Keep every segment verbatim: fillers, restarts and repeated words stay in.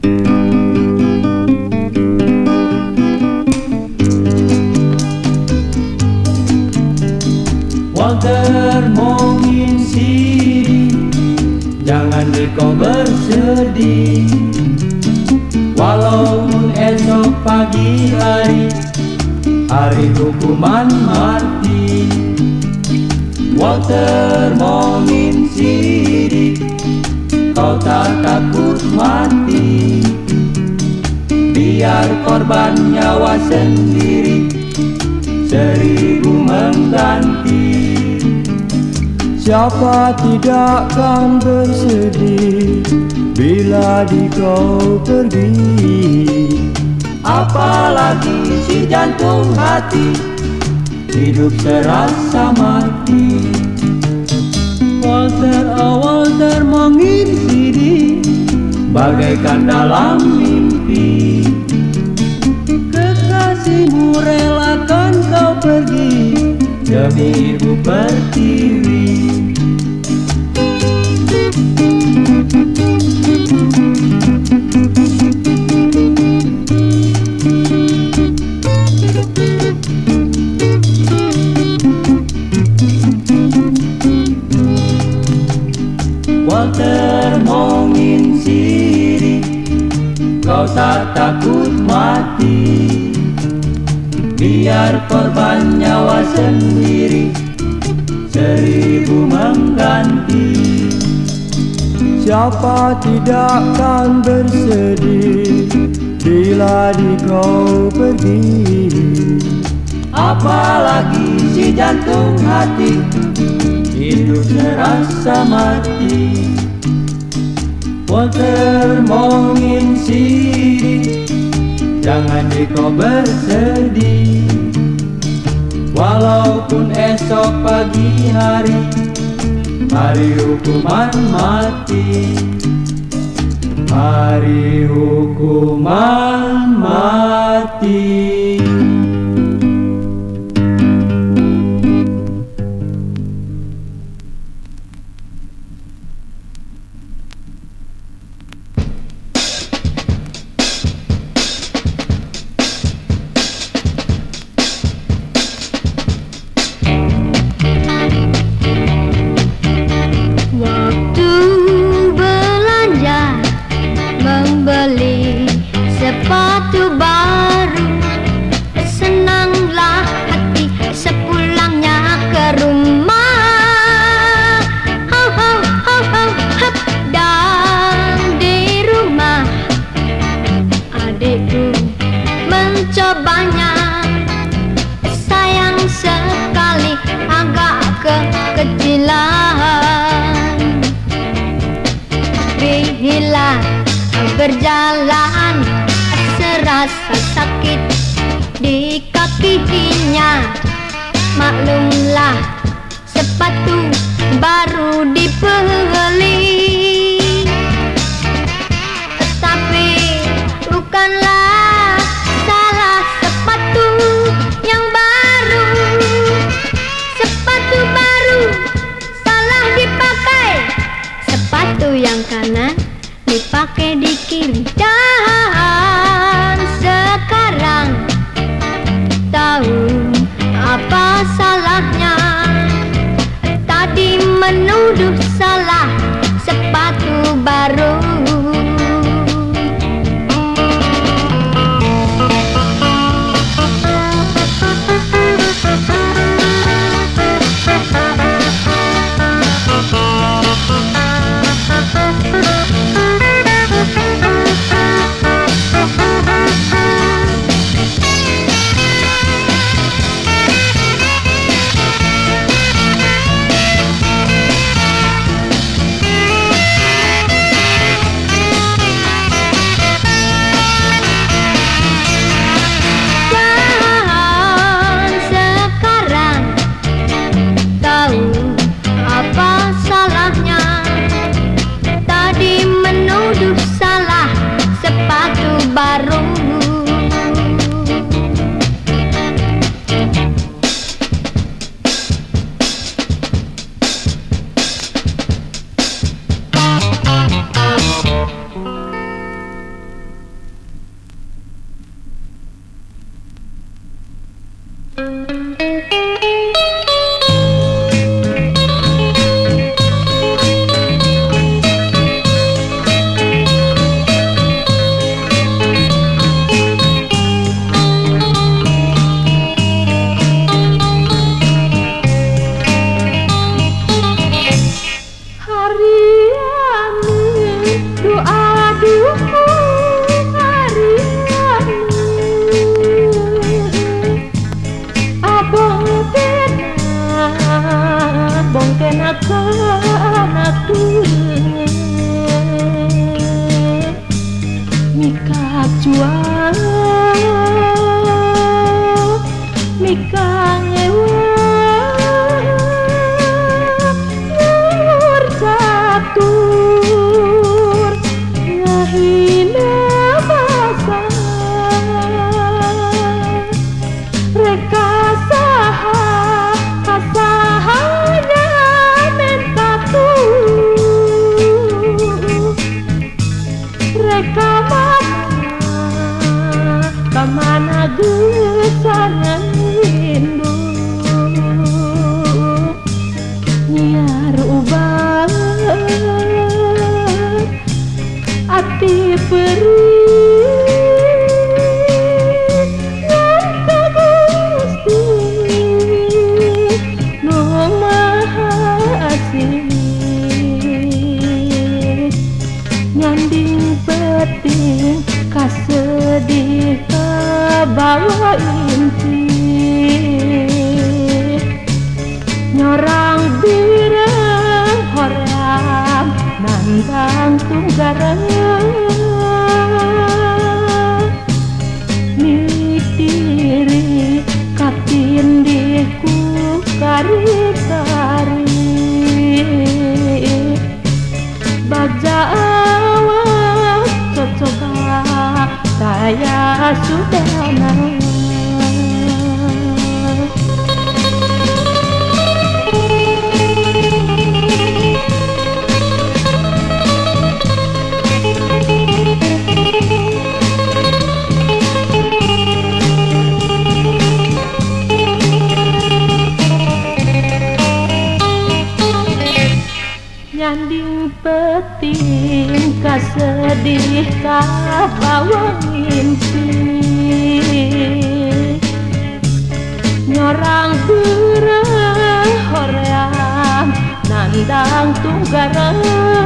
Walter menginsidi, jangan kau bersedih, walaupun esok pagi hari, hari hukuman mati. Walter menginsidi, kau tak takut mati, biar korban nyawa sendiri, seribu mengganti. Siapa tidak kan bersedih bila di kau pergi, apalagi si jantung hati hidup serasa mati. Walter, oh Walter menginsidi, bagaikan dalam mimpi, kekasihmu relakan kau pergi demi ibu pertiwi. Walter menginsidi, kau tak takut mati, biar korban nyawa sendiri, seribu mengganti. Siapa tidak kan bersedih bila di kau pergi, apalagi si jantung hati hidup serasa mati. Walter menginsidi, jangan kau bersedih, walaupun esok pagi hari, hari hukuman mati, hari hukuman mati. Sepatu baru, senanglah hati sepulangnya ke rumah. Ho ho ho ho hop. Dan di rumah adikku mencobanya, sayang sekali agak kekecilan. Bila berjalan serasa sakit di kakinya, maklumlah sepatu baru dibeli. Tapi bukanlah salah sepatu yang baru, sepatu baru salah dipakai, sepatu yang kanan dipakai di kiri. Dan sekarang tahu apa salahnya, tadi menuduh salah sepatu baru. Mika jual Mika ngewa Nur catur Ngahina basa Reka saha Kasahanya mentatu Reka mana gesangan rindu nyiar ubah ati perih nganta gusti nu maha asih nyanding peting kasedih bawa inti nyorang bireng horam nandang tunggarang milik diri katindihku kari-kari baja awak coba saya sudah nang nyanding peting kasedih kabawa mimpi nyorang bereh hoream nandang tunggarang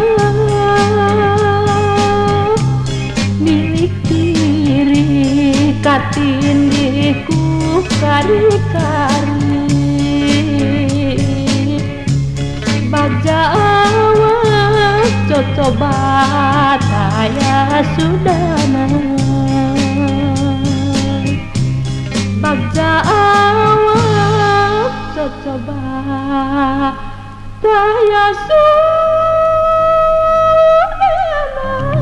milik diri katindihku kari-kari baja coba saya sudah nang baca awak coba saya sudah nang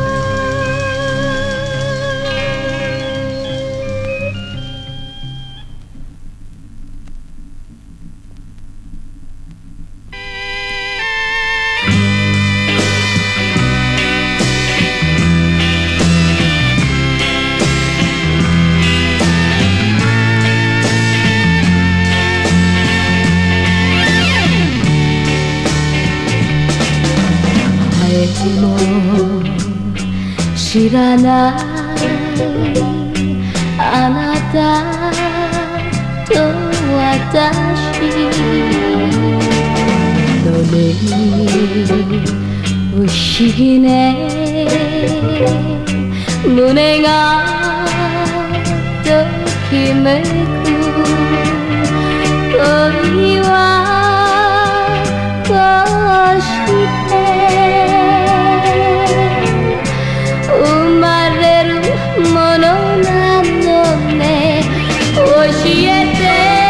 知らないあなたと私のね不思議ね胸がときめく恋はこうして生まれるものなのね教えて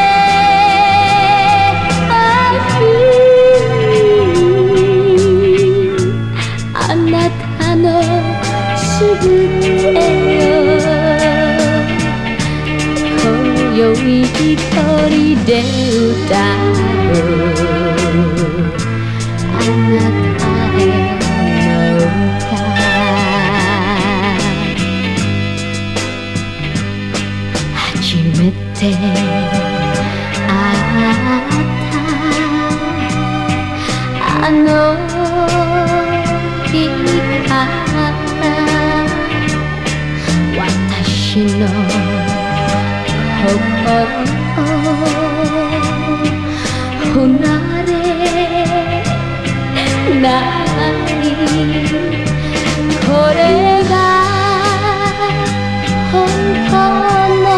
あなたのしぐれよ今宵一人で歌うあなたへの歌初めて会ったあの日から私の心離れないこれが本当の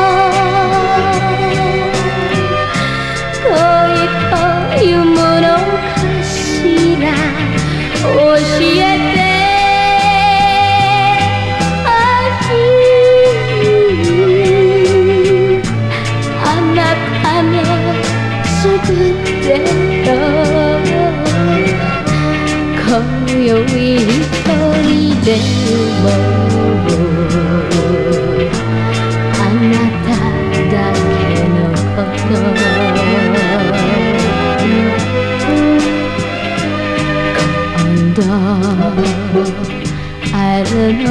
恋というものかしら教えてあ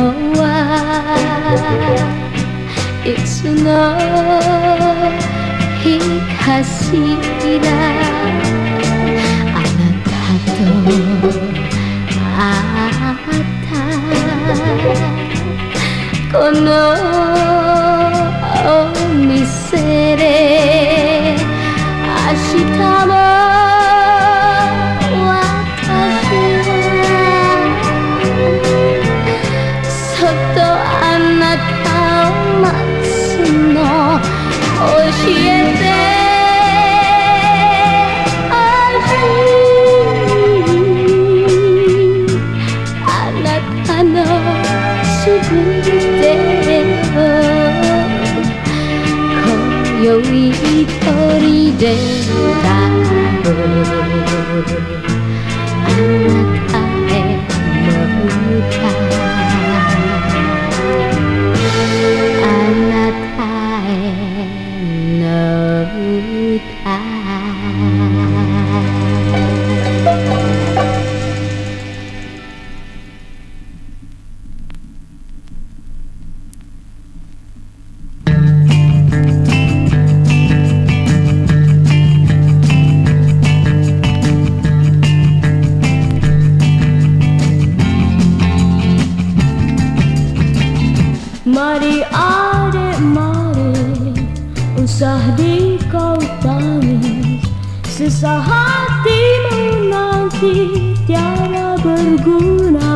は「いつの日かしら」「あなたと会ったこのお店で明日も教えてあなたのすべてを今宵一人で歌うあなたへの歌あなたへの歌Mari adek mari usah di kau tangis Sesah hatimu nanti tiada berguna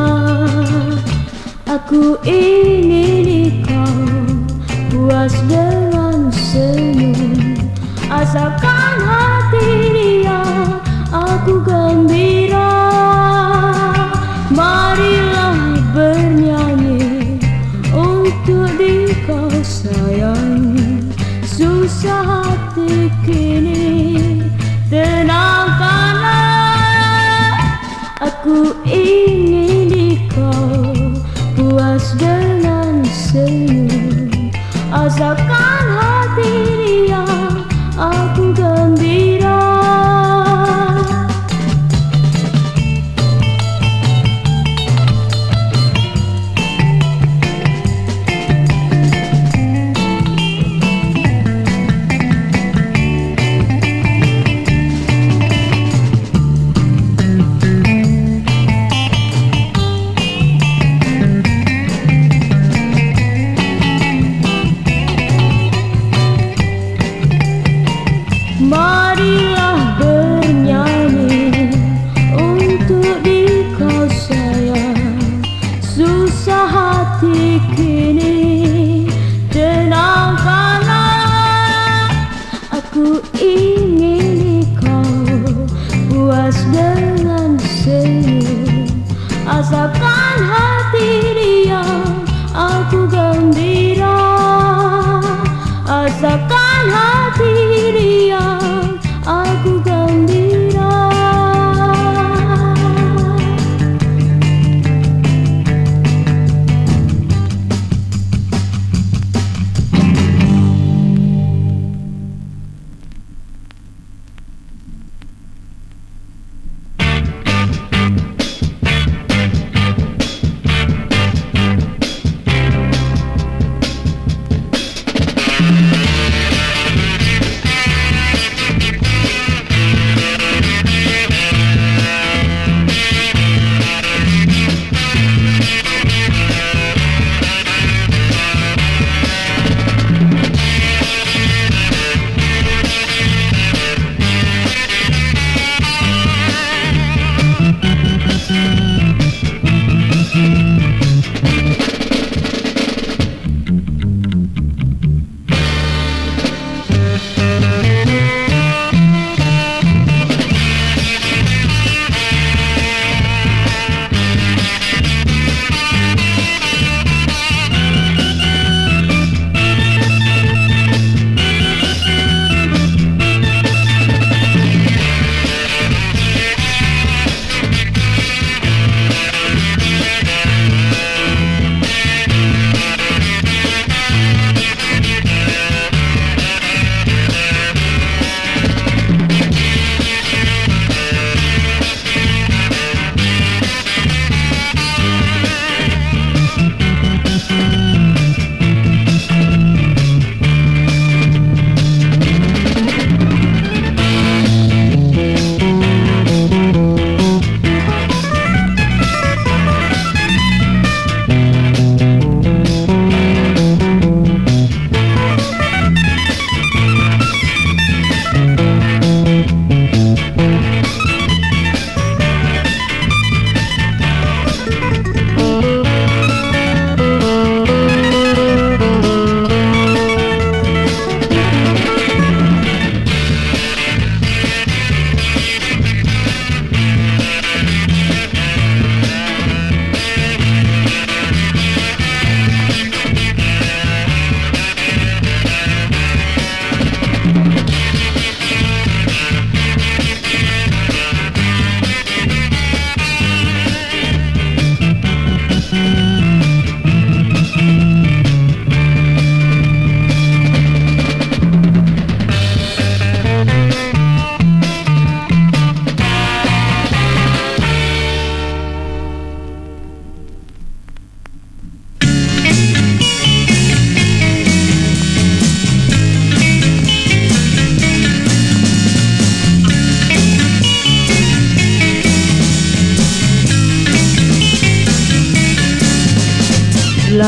Aku ingin kau puas dengan senyum Asalkan hati dia aku gembira Marilah bernyanyi untuk di kau sayangi Susah hati kini tenangkanlah Aku ingin di kau puas dengan senyum Asalkan hati dia aku gembira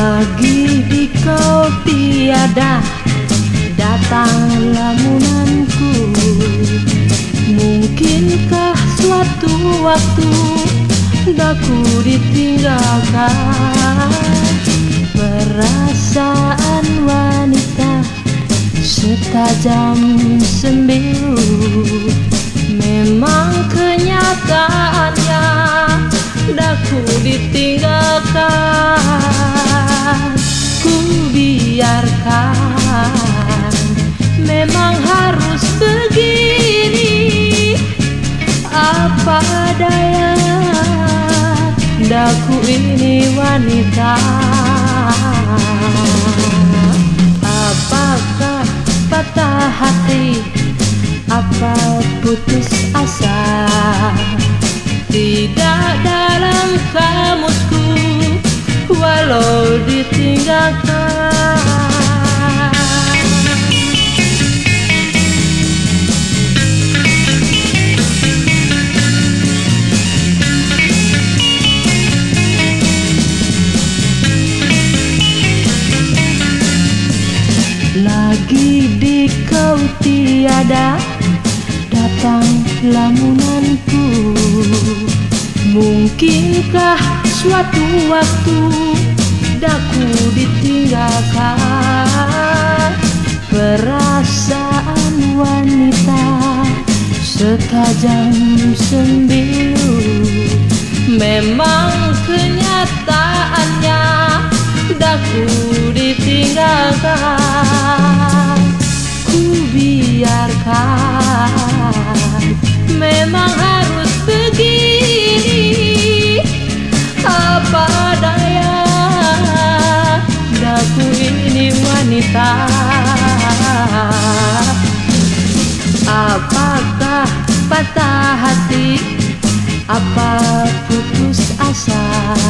Lagi di kau tiada datang lamunanku. Mungkinkah suatu waktu daku ditinggalkan? Perasaan wanita setajam sembilu, memang kenyataannya daku ditinggalkan. Ku biarkan, memang harus begini. Apa daya, daku ini wanita. Apakah patah hati, apa putus asa? Tidak dalam kamusku, walau ditinggalkan. Lagi di kau tiada datang lamunanku. Mungkinkah suatu waktu daku ditinggalkan? Perasaan wanita setajam sembilu, memang kenyataannya daku ditinggalkan. Ku biarkan, memang harus begini. Apa daya, daku ini wanita. Apakah patah hati, apa putus asa?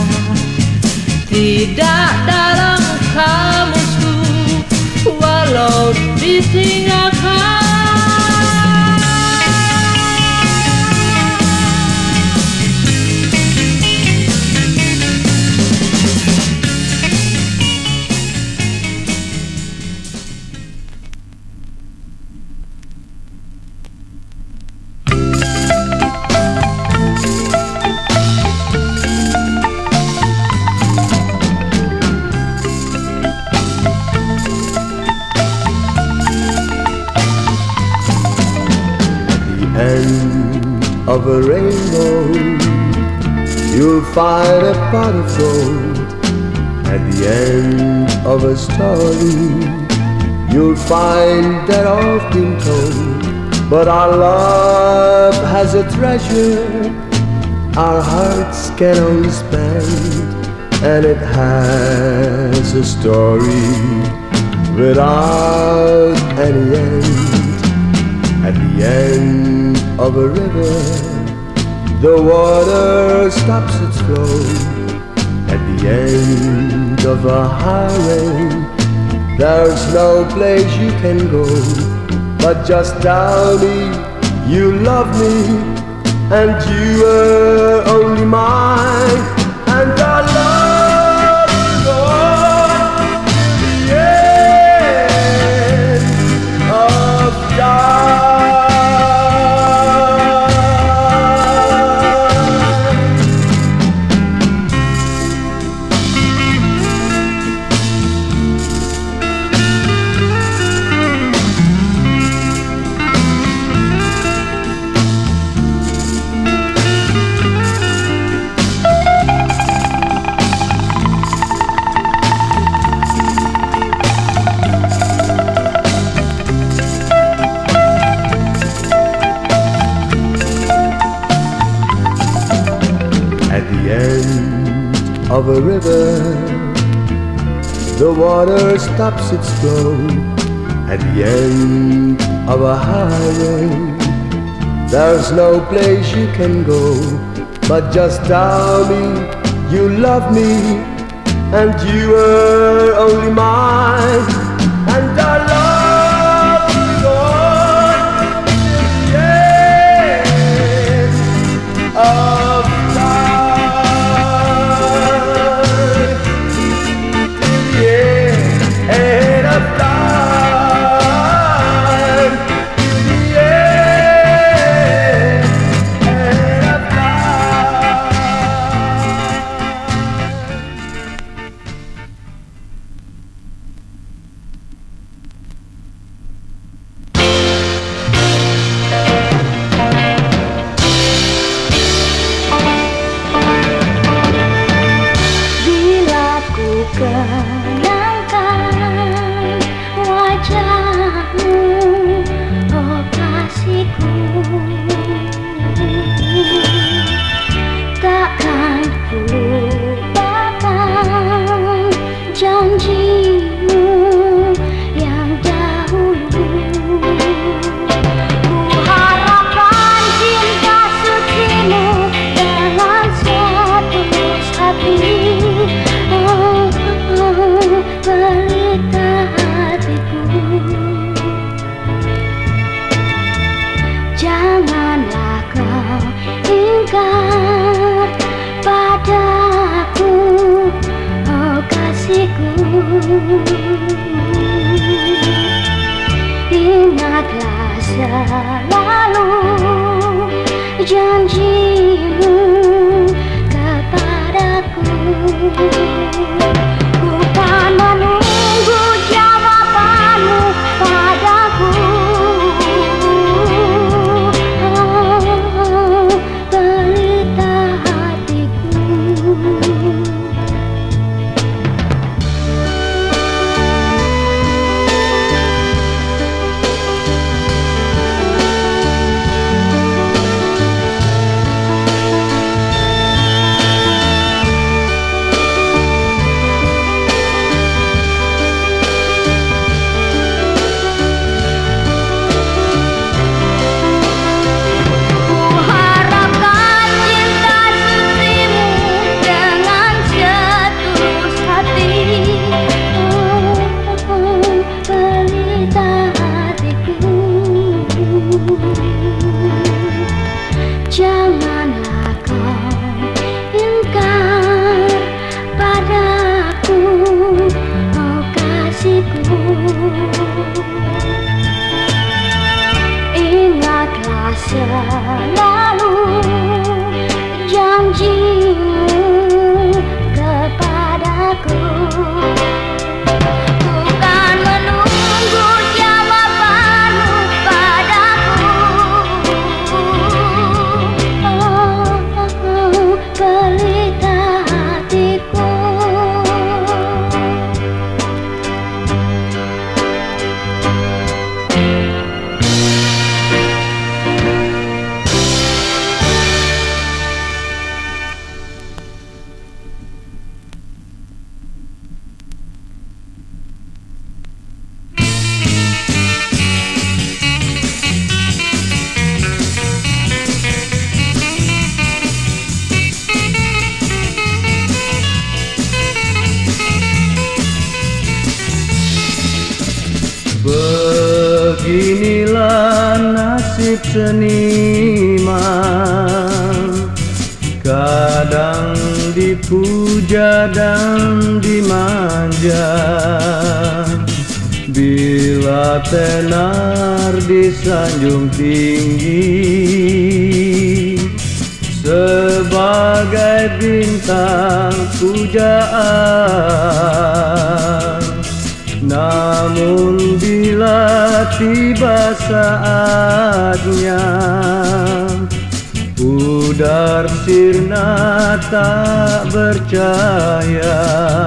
Tidak dalam kamusku, walau ditinggalkan. Of a rainbow, you'll find a pot of gold. At the end of a story, you'll find that all been told. But our love has a treasure our hearts can only spend, and it has a story without any end. At the end of a river, the water stops its flow. At the end of a highway, there's no place you can go. But just tell me you love me, and you are only mine, and our love will go on till the end of time. Of a river, the water stops its flow. At the end of a highway, there's no place you can go. But just tell me you love me, and you are only mine, and our love will go on till the end of time. kenangkan wajahmu, oh kasihku. Takkan ku lupakan janjimu yang dahulu. Ku harapkan cinta sucimu dengan setulus hati. Oh, oh, pelita hatiku. Janganlah kau ingkar padaku, oh kasihku. Ingatlah selalu janjimu kepadaku. Ku kan menunggu jawabanmu padaku. Oh, pelita hatiku. Janganlah kau ingkar padaku, oh kasihku. Ingatlah selalu janjimu kepadaku. Bukan menunggu jawabanmu padaku. Pelita hatiku. Beginilah nasib seniman, kadang dipuja dan dimanja. Bila tenar disanjung tinggi sebagai bintang pujaan, namun bila tiba saatnya pudar sirna tak bercahaya,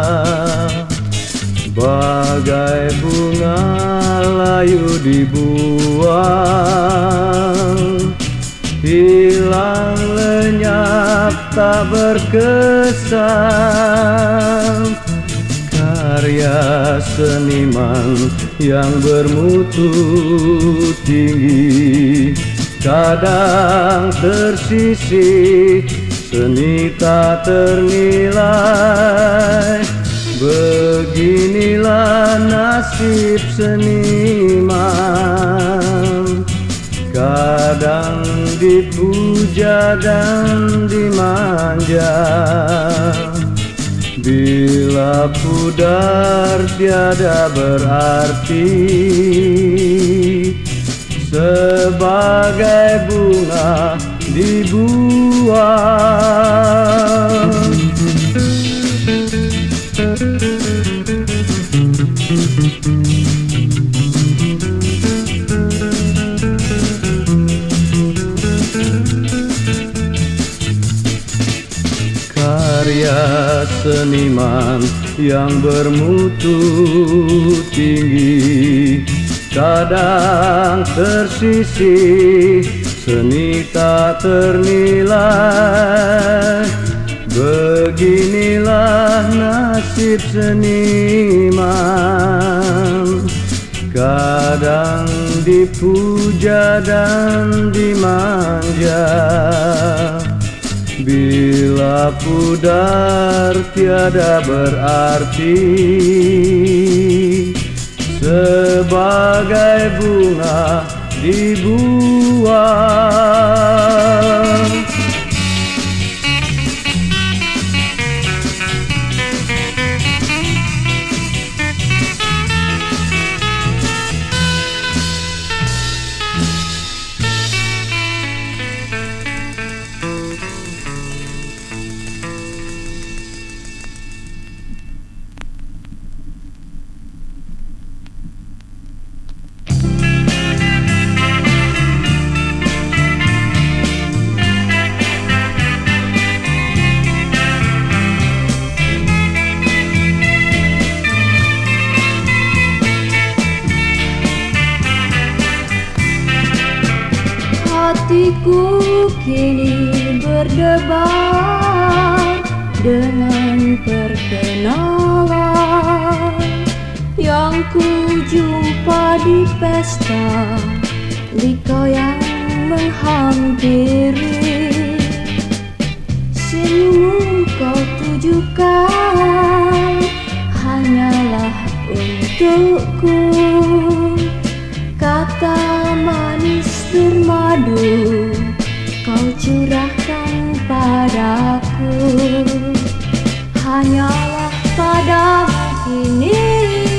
bagai bunga layu dibuang, hilang lenyap tak berkesan. Karya seniman yang bermutu tinggi kadang tersisih, seni tak ternilai. Beginilah nasib seniman, kadang dipuja dan dimanja. Bila pudar tiada berarti, sebagai bunga dibuang. Karya seniman yang bermutu tinggi, kadang tersisih, seni tak ternilai. Beginilah nasib seniman, kadang dipuja dan dimanja. Bila pudar tiada berarti, sebagai bunga dibuang. Hatiku kini berdebar dengan perkenalan yang ku jumpa di pesta, di kau yang menghampiri. Senyum kau tujukan hanyalah untukku, kata manis bermadu kau curahkan padaku. Hanyalah padamu kini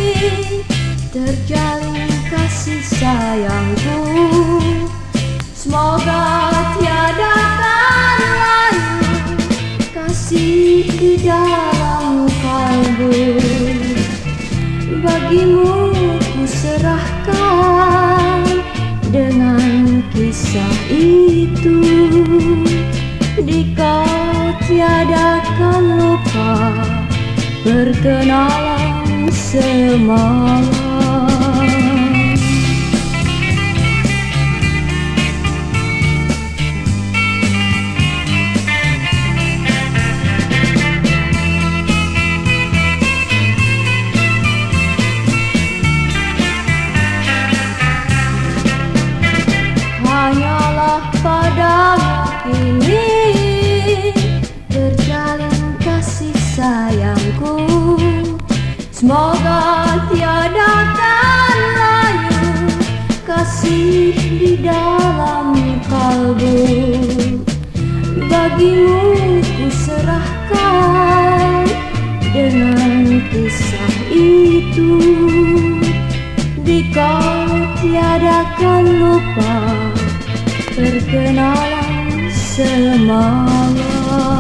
terjalin kasih sayangku. Semoga tiada akan layu kasih di dalam kalbu. Bagimu ku serahkan dengan kisah itu, di kau tiadakan lupa perkenalan semalam. Hanyalah padamu kini terjalin kasih sayangku. Semoga tiada akan layu kasih di dalam kalbu. Bagimu ku serahkan dengan kisah itu, di kau tiadakan lupa perkenalan semalam.